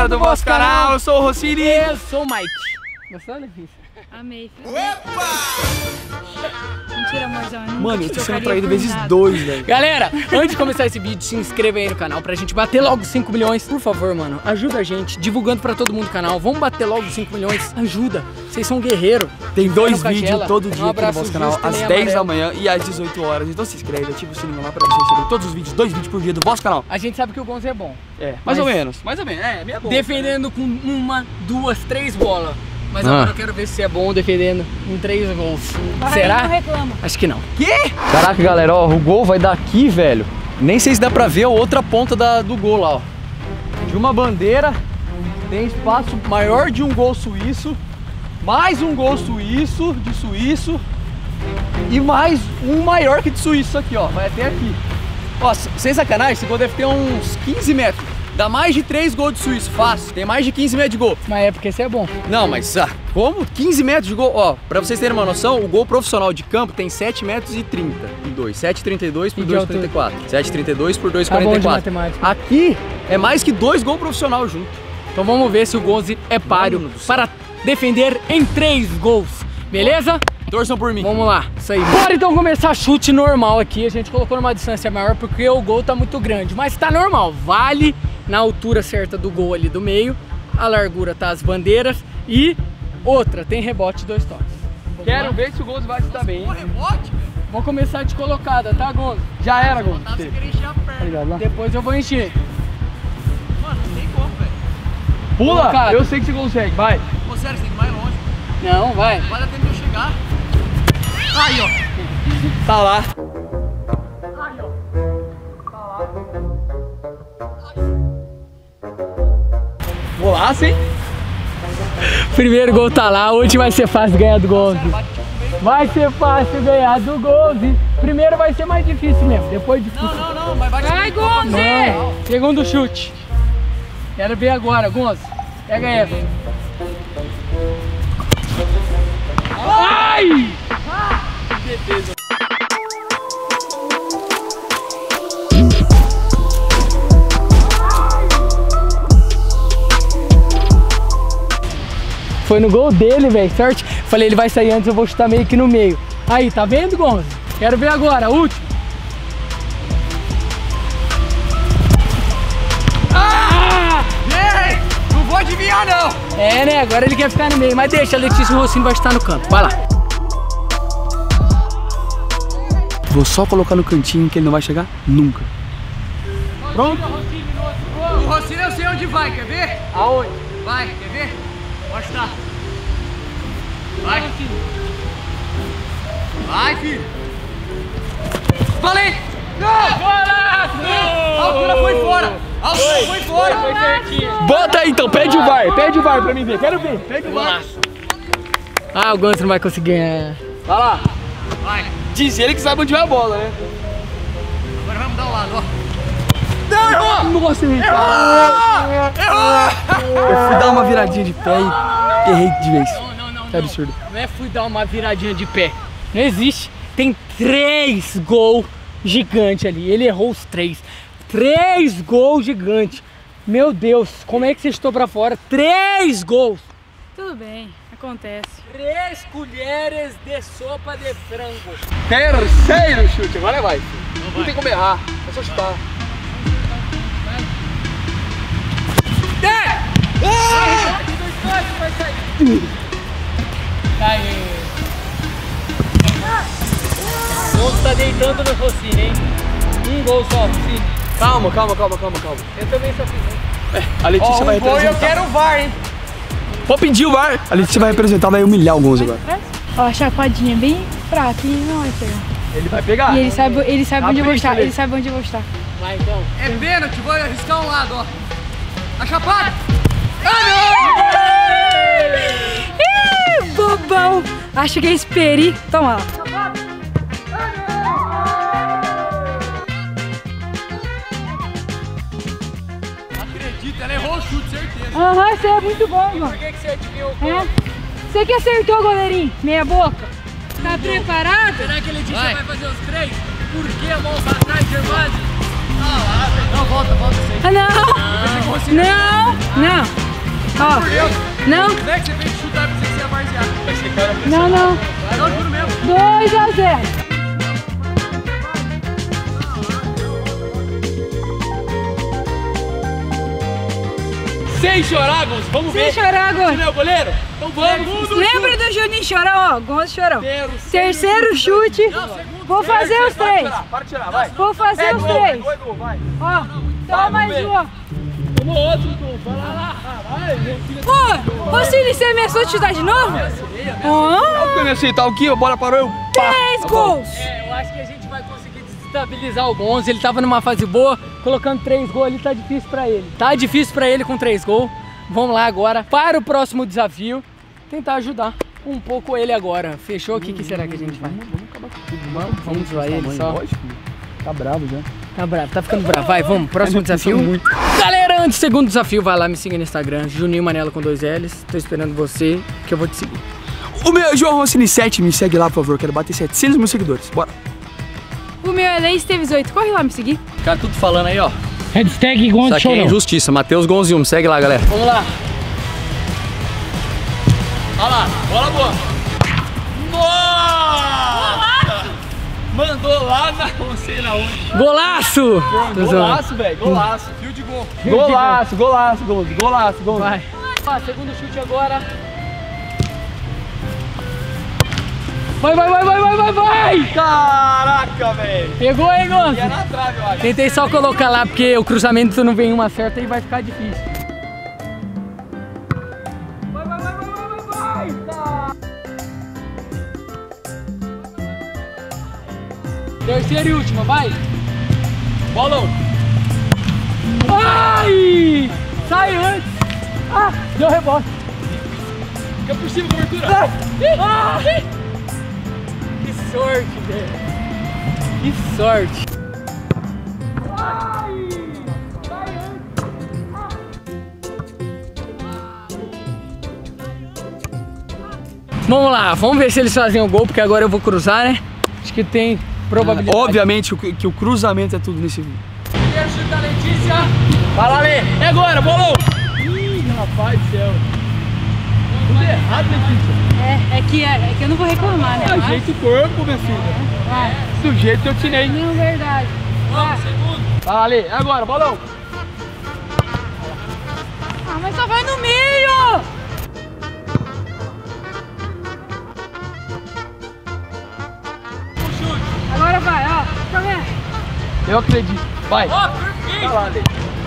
galera do nosso canal. Eu sou o Rossini. Eu sou o Mike. Gostou, Letícia? Amei. Mentira, amorzão. Mano, eu tô sendo traído vezes 2, velho. Galera, antes de começar esse vídeo, se inscreva aí no canal pra gente bater logo 5 milhões. Por favor, mano, ajuda a gente, divulgando pra todo mundo o canal. Vamos bater logo 5 milhões. Ajuda. Vocês são guerreiros. Tem 2 vídeos todo dia aqui no abraço nosso canal, justo, às nem 10 amarelo. da manhã e às 18 horas. Então se inscreve, ativa o sininho lá pra você receber todos os vídeos, 2 vídeos por dia do nosso canal. A gente sabe que o Gonzo é bom. É, mais ou menos. Mais ou menos, é, minha boa. Defendendo com 1, 2, 3 bolas. Mas agora eu quero ver se é bom defendendo em 3 gols. Será? Não reclama. Acho que não. Que? Caraca, galera, ó, o gol vai daqui, velho. Nem sei se dá pra ver a outra ponta do gol lá, ó. De uma bandeira, tem espaço maior de um gol suíço, mais um gol suíço, de suíço, e mais um maior que de suíço aqui, ó. Vai até aqui. Ó, sem sacanagem, esse gol deve ter uns 15 metros. Dá mais de 3 gols de suíço, fácil. Tem mais de 15 metros de gol. Mas é porque esse é bom. Não, mas como? 15 metros de gol? Ó, pra vocês terem uma noção, o gol profissional de campo tem 7 metros e 32. 7,32 por 2,44. 7,32 por 2,44. Tá bom de matemática. Aqui é mais que 2 gols profissional junto. Então vamos ver se o Gonzo é páreo para defender em 3 gols. Beleza? Torçam por mim. Vamos lá, isso aí. Bora então começar chute normal aqui. A gente colocou numa distância maior porque o gol tá muito grande. Mas tá normal, vale na altura certa do gol ali do meio. A largura tá as bandeiras. E outra, tem rebote 2 toques. Quero ver se o Gonzo vai se dar bem. Vou começar de colocada, tá, Gonzo? Já era, Gonzo. Depois eu vou encher. Pula! Colocado. Eu sei que você consegue, vai. Pô, sério, você tem que ir mais longe. Não, vai. Vai dar tempo de eu chegar. Aí, ó. Tá lá. Golaço, hein? Primeiro gol tá lá, hoje vai ser fácil ganhar do Gonzo. Vai ser fácil ganhar do Gonzo. Primeiro vai ser mais difícil mesmo, depois difícil. Não, mas vai Vai, Gonzo! Não. Segundo chute. Quero ver agora, Gonzo. Pega essa. Ai! Foi no gol dele, velho. Sorte. Falei, ele vai sair antes, eu vou chutar meio que no meio. Aí, tá vendo, Gonzo? Quero ver agora, último. Não vou adivinhar, não. É, né? Agora ele quer ficar no meio. Mas deixa, a Letícia e o Rossini vai estar no canto. Vai lá. Vou só colocar no cantinho que ele não vai chegar nunca. Pronto? O Rossini eu sei onde vai, quer ver? Aonde? Vai, quer ver? Pode estar. Vai. Vai, filho. Falei! Não! Golaço! A altura foi fora! A altura foi fora! Foi certinho. Bota aí então, pede o VAR pra mim ver. Quero ver, pede o VAR. Golaço. Ah, o Gonzo não vai conseguir ganhar. Vai lá. Vai. Diz ele que sabe onde vai a bola, né? Agora vamos dar o lado, ó. Nossa, errei. Eu fui dar uma viradinha de pé e errei de vez. Não. Que absurdo. Não é fui dar uma viradinha de pé. Não existe. Tem 3 gols gigantes ali. Ele errou os 3. 3 gols gigantes. Meu Deus, como é que você estou pra fora? 3 gols. Tudo bem, acontece. 3 colheres de sopa de frango. Terceiro chute, agora vai. Não tem como errar, é só chutar. Aí. O Gonzo tá deitando no Rossini, hein? Um gol só, Rossini. Calma. Eu também só fiz. A Letícia vai Gol e eu representar. quero o VAR, hein? Pode pedir o VAR. A Letícia vai representar, vai humilhar o Gonzo agora. Ó, a chapadinha bem fraca e não vai pegar. Ele vai pegar. E ele sabe onde eu vou estar, ele. ele sabe onde eu vou estar. Vai então. É pênalti, vou arriscar um lado, ó. A chapada! Ih, bobão! Acho que é esperi. Toma lá. Acredita, ela errou o chute, certeza. Aham, você é muito bom, mano. Por que você adivinhou o É? gol? Você que acertou, goleirinho. Meia boca. Tá preparado? Será que ele disse Vai. vai fazer os 3? Por que a mão pra trás, Gervásio? Não, volta, sim. Ah, não! Não! Ó, não! Não é que você veio chutar pra você ser a varzeada. Vai ser cara pra Não, não! Não, juro mesmo. 2-0. Sem chorar, Gonzo. Vamos ver. Sem chorar, Gonzo. Você é o goleiro? Então vamos. Lembra do Juninho Chorão, ó? Gonzo Chorão. Terceiro segundo. chute. Não, segundo. Vou fazer os Para de 3. chorar, para de chorar, vai. Vou fazer os 3. Ó, toma mais um, ó. Tomou outro, gol. Vai lá. Vai, meu filho. Ô, Cine, você ameaçou de chutar de novo? Ó, Comecei, tá aqui, a bola parou, eu... 3 gols. Eu acho que a gente vai conseguir desestabilizar o Gonzo. Ele tava numa fase boa, colocando 3 gols ali tá difícil pra ele. Tá difícil pra ele com 3 gols. Vamos lá agora para o próximo desafio. Tentar ajudar um pouco ele agora. Fechou? O que será que a gente faz? Vamos acabar com tudo. Vamos zoar ele só. Tá bravo já. Tá bravo, tá ficando bravo. Vai, vamos, próximo desafio. Galera, antes do segundo desafio, vai lá, me siga no Instagram, Juninho Manela com 2 L's. Tô esperando você, que eu vou te seguir. O meu João Rossini 7, me segue lá, por favor. Quero bater 700 mil seguidores. Bora. O meu é Lei Esteves 8. Corre lá me seguir. Fica tudo falando aí, ó. Hashtag Gonzo Isso aqui é Chorão. injustiça. Matheus Gonzium, segue lá, galera. Vamos lá. Olha lá, bola boa. Nossa! Mandou lá na não sei na onde. Golaço! Golaço, velho. Golaço. Fio de gol. Golaço, golaço, Gonzo. Golaço, Gonzo. Vai. Ó, segundo chute agora. Vai! Caraca, velho. Pegou, hein, Gonzo? É na trave, eu acho. Tentei só colocar lá, porque o cruzamento não vem uma certa e vai ficar difícil. Terceira e última, vai! Bolão. Ai! Sai antes! Ah, deu rebote. Fica por cima, cobertura. Ai! Que sorte, velho! Que sorte! Ai! Sai antes! Vamos lá, vamos ver se eles fazem o gol, porque agora eu vou cruzar, né? Acho que tem probabilidade. Obviamente que o cruzamento é tudo nesse vídeo. Primeiro chute da Letícia. Vai lá, Lê. É agora, bolão. Ih, rapaz do céu. Tudo errado, Letícia. É que eu não vou reclamar, né? Ajeita o corpo, minha filha. Vai. Do jeito que eu tirei. Não, verdade. Vamos, segundo. Vai lá, Lê. É agora, bolão. Ah, mas só vai no meio! Agora vai, ó. Tá vendo? Eu acredito. Vai. Ó, perfeito. Vai lá, Lê.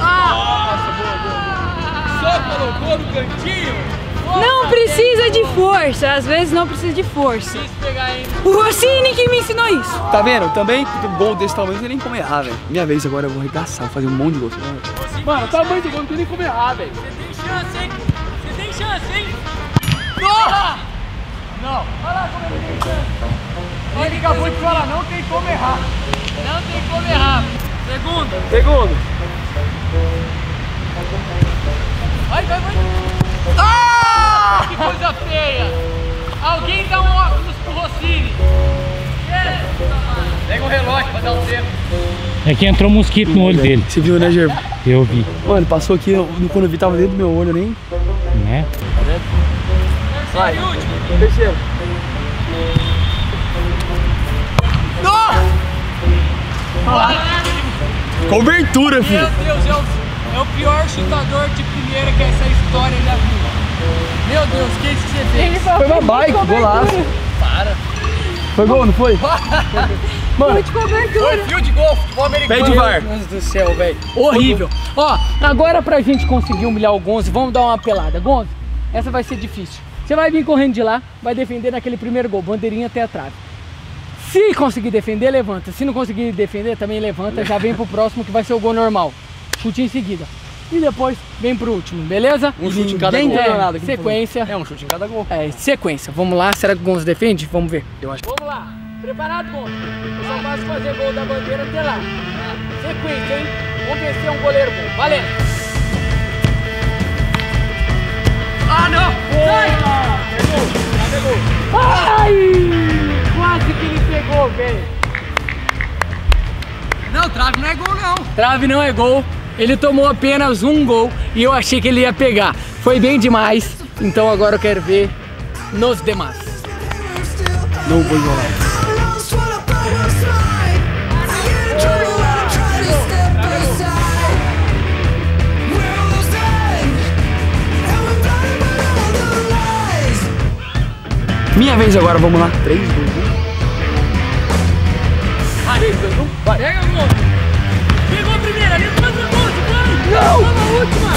Só colocou no cantinho. Não precisa de força, às vezes não precisa de força. O Rossini que me ensinou isso. Tá vendo? Também, um gol desse tamanho, não tem nem como errar, velho. Minha vez agora, eu vou arregaçar, fazer um monte de gol. Mano, o tamanho do gol não tem nem como errar, velho. Você tem chance, hein? Você tem chance, hein? Nossa! Não. Olha lá como ele tem chance. Ele acabou de falar, não tem como errar. Não tem como errar. Segundo. Vai. Ah! Que coisa feia. Alguém dá um óculos pro Rossini. Pega o relógio pra dar um tempo. É que entrou um mosquito no olho dele. Você viu, né, Gervais? Eu vi, Mano, passou aqui, quando eu vi, tava dentro do meu olho, nem... né? Vai. Terceiro. Cobertura, filho. Meu Deus, é o pior chutador de primeira que essa história já viu. Meu Deus, que isso que você fez? Foi uma bike, golaço. Para. Foi gol, não foi? Mano, Foi fio de gol, futebol americano. pede VAR. Meu Deus do céu, velho. Horrível. Ó, agora pra gente conseguir humilhar o Gonzo, vamos dar uma pelada. Gonzo, essa vai ser difícil. Você vai vir correndo de lá, vai defender naquele primeiro gol, bandeirinha até a trave. Se conseguir defender, levanta. Se não conseguir defender, também levanta. Já vem pro próximo, que vai ser o gol normal. Chute em seguida. E depois vem pro último, beleza? Um chute em cada gol. É, sequência. É um chute em cada gol. É, sequência. Vamos lá, será que o Gonzo defende? Vamos ver. Eu acho que... Vamos lá. Preparado, Gonzo? Eu só faço fazer gol da bandeira até lá. Sequência, hein? Vamos ver se é um goleiro bom. Valendo. Ah, não! Sai! Pegou! Ai! Quase que ele pegou, velho. Não Não, trave não é gol não. Trave não é gol. Ele tomou apenas um gol e eu achei que ele ia pegar. Foi bem demais. Então agora eu quero ver nos demais. Não vou enrolar. Minha vez agora, vamos lá. 3, 2, 1. Vai. Pega a gol. Pegou a primeira, levanta a gol, vai. Não! Toma a última.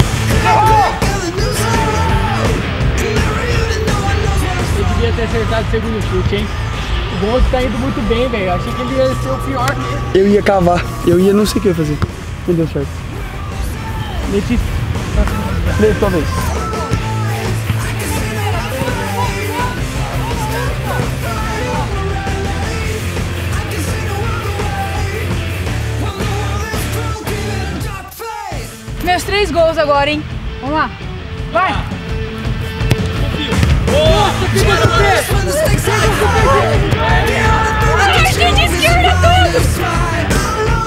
Eu devia ter acertado o segundo chute, hein? O Gonzo tá indo muito bem, velho. Achei que ele ia ser o pior. Eu ia cavar. Eu ia não sei o que eu ia fazer. Não deu certo. Letícia. Talvez. Meus 3 gols agora, hein? Vamos lá. Vai! Acertei de esquerda tudo!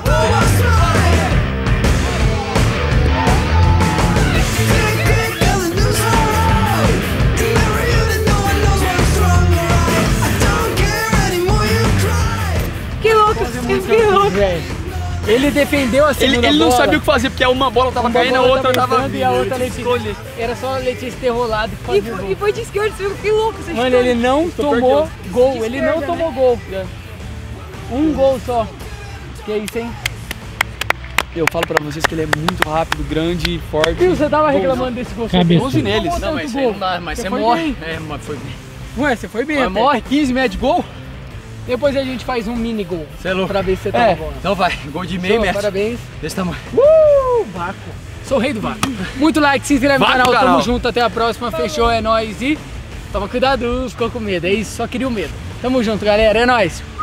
Que louco! Que louco! Ele defendeu a segunda bola. Ele não sabia o que fazer, porque uma bola tava caindo, a outra tava vindo. E a outra Letícia. Era só a Letícia ter rolado e fazer o gol. E foi de esquerda, você viu que louco essa Mano, história. ele não tomou gol. Ele não tomou gol. Um gol só. Que é isso, hein? Eu falo pra vocês que ele é muito rápido, grande, forte. Viu, você tava reclamando desse gol. Cabeça. 11 neles. Não, mas aí não dá, mas você você foi morre. bem. É, mas foi bem. Ué, você foi bem. Mas até. morre, 15 metros de gol? Depois a gente faz um mini gol. Você é louco. Pra ver se você toma bola. Então vai, gol de meio Show, metro. Parabéns. Desse tamanho. Vaco. Sou o rei do Vaco. Muito like, se inscreve no Vaco, canal. canal. Tamo junto, até a próxima. Fechou, é nóis. E toma cuidado, ficou com medo. É isso, só queria o medo. Tamo junto, galera. É nóis.